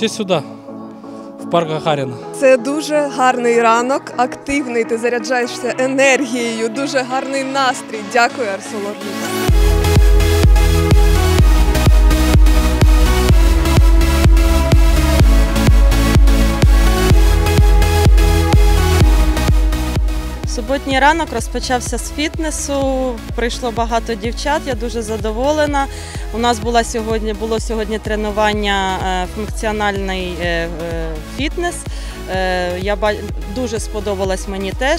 прийти сюди, в парк Гагаріна. Це дуже гарний ранок, активний, ти заряджаєшся енергією, дуже гарний настрій. Дякую, ArcelorMittal. Суботній ранок розпочався з фітнесу, прийшло багато дівчат, я дуже задоволена. У нас було сьогодні тренування функціональний фітнес. Дуже сподобалось мені теж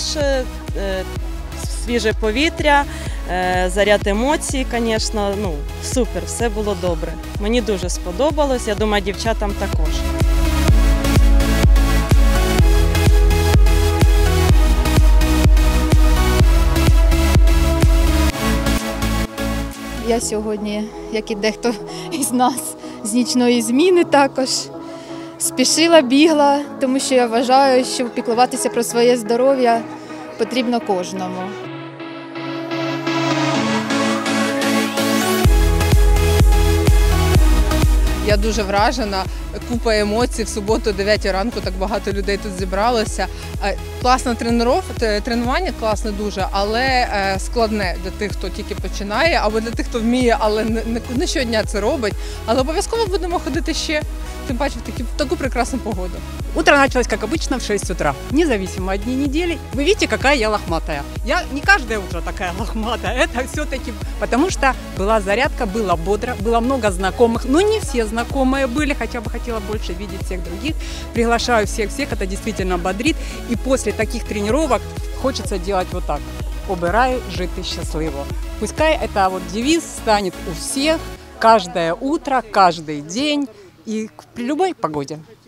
свіже повітря, заряд емоцій, звісно, супер, все було добре. Мені дуже сподобалось, я думаю, дівчатам також. Я сьогодні, як і дехто із нас, з нічної зміни також спішила, бігла, тому що я вважаю, що піклуватися про своє здоров'я потрібно кожному. Я дуже вражена, купа емоцій, в суботу о 9 ранку так багато людей тут зібралося. Класне тренування, класне дуже, але складне для тих, хто тільки починає, або для тих, хто вміє, але не щодня це робить. Але обов'язково будемо ходити ще, тим паче в таку прекрасну погоду. Утро началось, как обычно, в 6 утра, независимо от дней недели. Вы видите, какая я лохматая. Я не каждое утро такая лохматая, это все-таки потому что была зарядка, было бодро, было много знакомых, но не все знакомые были, хотя бы хотела больше видеть всех других. Приглашаю всех-всех, это действительно бодрит. И после таких тренировок хочется делать вот так. Обираю жити щасливо. Пускай это вот девиз станет у всех, каждое утро, каждый день и при любой погоде.